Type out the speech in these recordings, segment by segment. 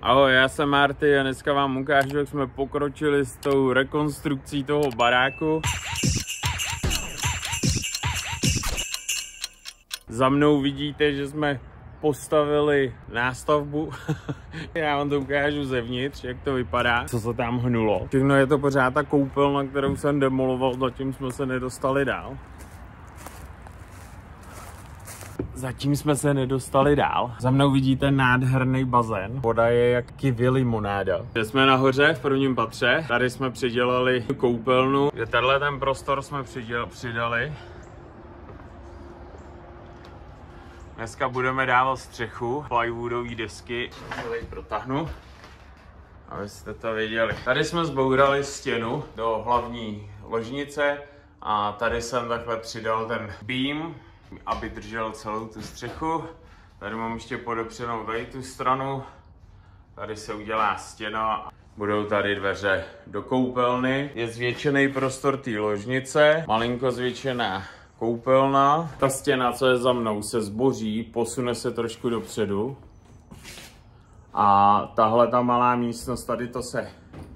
Ahoj, já jsem Marty a dneska vám ukážu, jak jsme pokročili s tou rekonstrukcí toho baráku. Za mnou vidíte, že jsme postavili nástavbu. Já vám to ukážu zevnitř, jak to vypadá, co se tam hnulo. Všechno je to pořád ta koupelna, kterou jsem demoloval, zatím jsme se nedostali dál. Za mnou vidíte nádherný bazén. Voda je jak kiwi limonáda. Jsme nahoře v prvním patře. Tady jsme přidělali koupelnu. Tenhle ten prostor jsme přidali. Dneska budeme dávat střechu, plywoodové desky. Tady protáhnu, abyste to viděli. Tady jsme zbourali stěnu do hlavní ložnice a tady jsem takhle přidal ten beam, aby držel celou tu střechu. Tady mám ještě podepřenou tady tu stranu. Tady se udělá stěna. Budou tady dveře do koupelny. Je zvětšený prostor té ložnice. Malinko zvětšená koupelna. Ta stěna, co je za mnou, se zboří, posune se trošku dopředu. A tahle ta malá místnost, tady to se...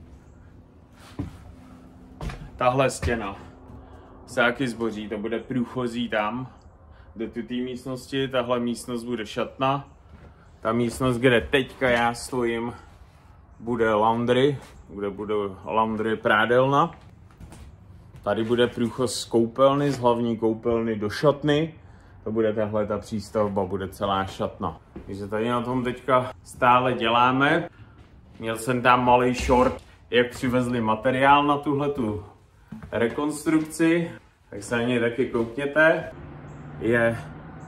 Tahle stěna se taky zboří, to bude průchozí tam. Do té místnosti, tahle místnost bude šatna. Ta místnost, kde teďka já stojím, bude laundry, kde bude laundry prádelna. Tady bude průchod z koupelny, z hlavní koupelny do šatny. To bude tahle ta přístavba, bude celá šatna. Takže tady na tom teďka stále děláme. Měl jsem tam malý short, jak přivezli materiál na tuhletu rekonstrukci. Tak se na něj taky koukněte. Je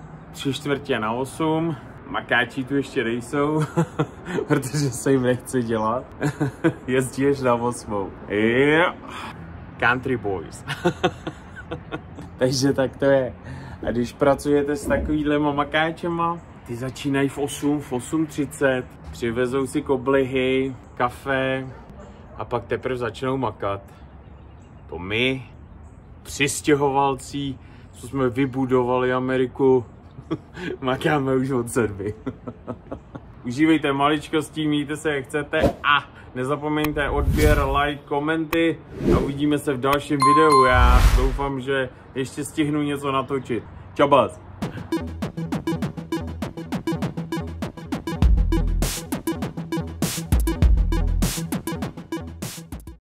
7:45, makáči tu ještě nejsou, protože se jim nechce dělat. Jezdí až na 8. Yeah. Country boys. Takže tak to je. A když pracujete s takovýhlema makáčema, ty začínají v 8:30, přivezou si koblihy, kafe a pak teprve začnou makat. To my, přistěhovalci, co jsme vybudovali Ameriku, makáme už od 7. Užívejte maličkostí, mějte se jak chcete a nezapomeňte odběr, like, komenty a uvidíme se v dalším videu. Já doufám, že ještě stihnu něco natočit. Čabas!